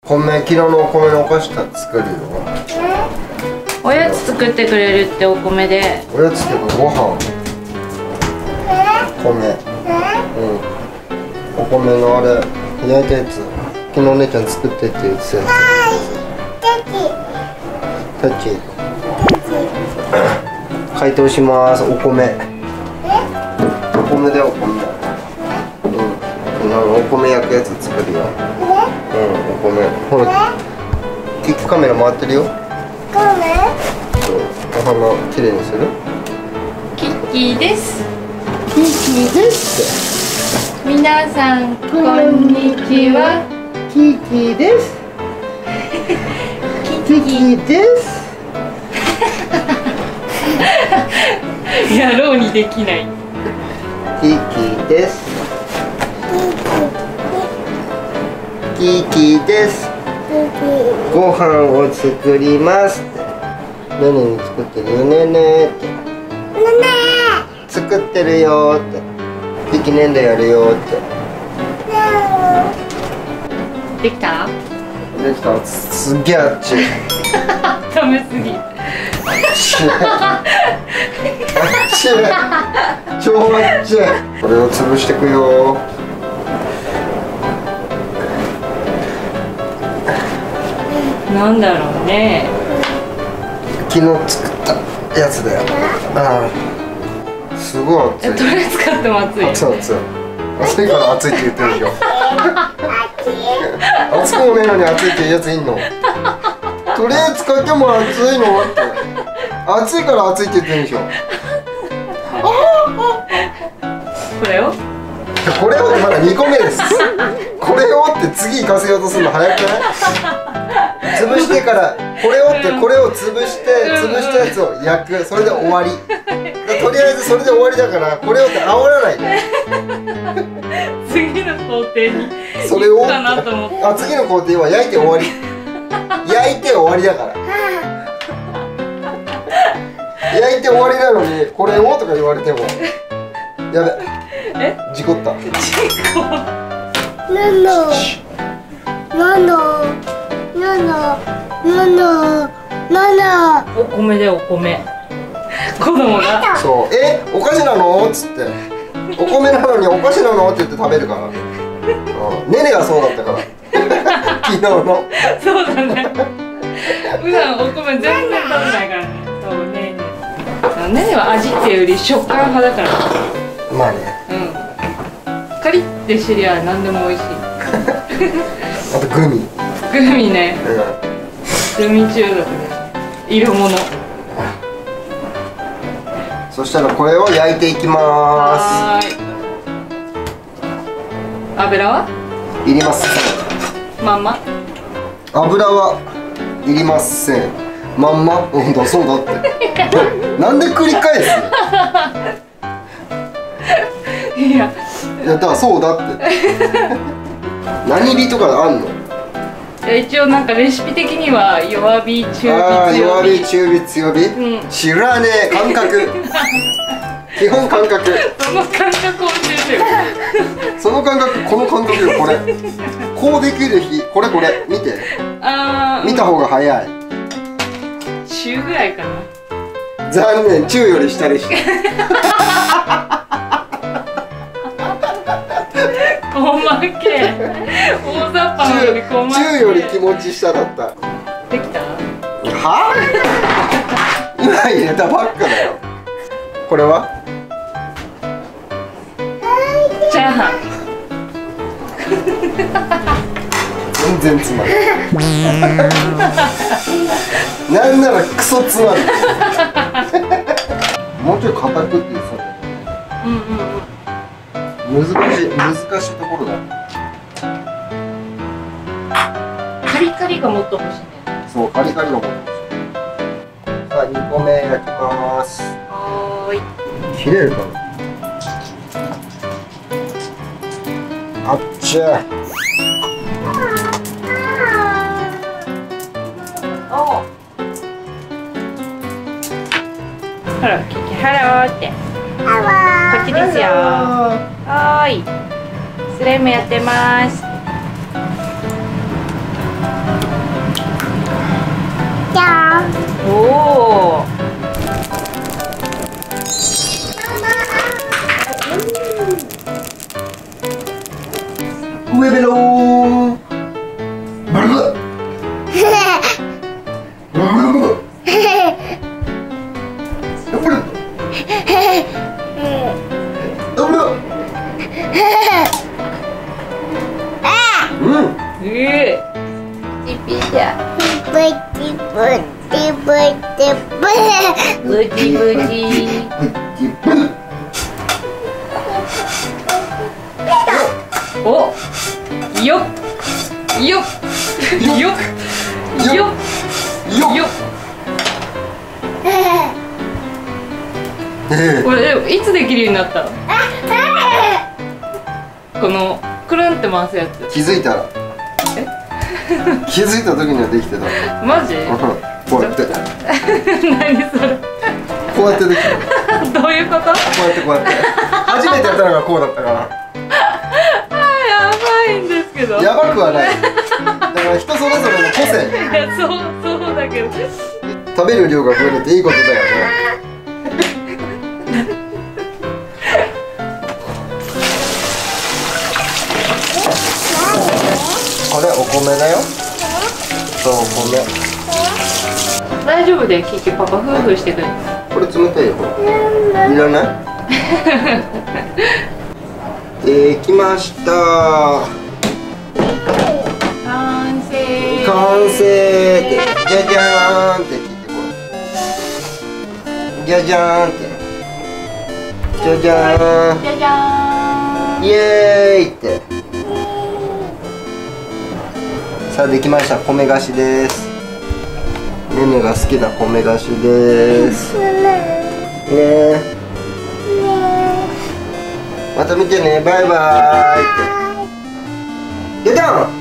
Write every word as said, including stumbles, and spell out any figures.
米、昨日のお米のお菓子作るよ。 おやつ作ってくれるって、お米で。 おやつっていうかご飯。米。うん。お米のあれ焼いたやつ。昨日お姉ちゃん作ってって言ってたやつ。タッチ。解凍します。お米。お米でお米。うん。お米焼くやつ作るよ。うん、お米。ほら。キックカメラ回ってるよ。そう。お花きれいにする。 キッキーです。 キッキーですって。 皆さん、こんにちは。 キッキーです。キッキーです。 やろうにできない。 キッキーです。キッキーです。ご飯を作りますって。ねねに作ってるよねねって。ねね作ってるよって。キッキー粘土やるよって。 できた？ できた。すっげえあっち。 食べ過ぎ。 あっち。超あっち。これを潰していくよ。 なんだろうね。 昨日作ったやつだよ。ああ、すごい熱い。 とりあえず使っても熱い。 熱い熱い。熱いから熱いって言ってるでしょ。熱くもねえのに熱いって言うやついんの。とりあえず使っても熱いのって。熱いから熱いって言ってるでしょ。 これを？ これをってまだにこめです。これをって次行かせようとするの早くない？潰してからこれをってこれを潰して潰したやつを焼く。それで終わり。とりあえずそれで終わりだからこれをって煽らないで。 次の工程にそれをかなと思って。 あ、次の工程は焼いて終わり。焼いて終わりだから。焼いて終わりなのにこれをとか言われてもやべ。 え？ 事故った。 事故。 なの。なの。なの。なの。なの。 お米でお米。子供が。 そう。え、お菓子なのっつって。お米なのにお菓子なのって言って食べるから。うん、ねねがそうだったから。昨日の。 そうだね。普段お米全然食べないからね。そうねね。ねねは味っていうより食感派だから。 まあね。 うん。カリッてしてりゃ何でも美味しい。 あとグミ。 グミね。 うん。 グミ中毒ね。色物。 そしたらこれを焼いていきます。 はーい。油はいりません。 まんま。油はいりません。まんま。うんだそうだって。なんで繰り返す？ いや。 いやだからそうだって。何火とかあんの？ 一応なんかレシピ的には弱火、中火、 ああ強火。 弱火、中火、強火、 うん、 知らねえ感覚。基本感覚。 その感覚を教えてよ。 その感覚、この感覚よこれ。こうできる日、これこれ見て。 ああ。 見た方が早い。 中ぐらいかな。 残念、中より下でした。 細け。大雑把なのに細け。 中より気持ち下だった。 できた？ は？今入れたばっかだよ。これは？ チャーハン。 全然つまんない。なんならクソつまんない。もうちょい硬くって言ってた。 うんうんうん。 難しい難しいところだ。 カリカリがもっと欲しいね。 そうカリカリのもの。さあにこめ焼きます。 はーい。 切れるかな。あっちゃ。 お。ほら、キキハローって。こっちですよ。はーい。スライムやってます。 おお。 上ベロー。ブルブル。ブルブルブル。ブルブル。うん。 ええ。ピピじゃ。 ブチブチブチブブチブチ。お。よっ。よっ。よっ。よっ。よっ。これいつできるようになったの？このくるんって回すやつ。 気づいたら。気づいた時にはできてた。 マジ？ こうやって。 何それ？ こうやってできた。 どういうこと？ こうやってこうやって。初めてやったのがこうだったから。 あー、やばいんですけど。 やばくはない。だから人それぞれの個性。 いや、そうそうだけど。 食べる量が増えるっていいことだよね。これお米だよ。そう、お米。 大丈夫で、キキパパ夫婦してくれる。 これ冷たいよ。いらない？できました。 完成。 完成って、じゃじゃーんって聞いてこれ。じゃじゃーんって。じゃじゃーん。 じゃじゃーん。 イエーイって。さあできました。米菓子です。ねねが好きな米菓子です。ね。また見てね。バイバーイって。じゃじゃん。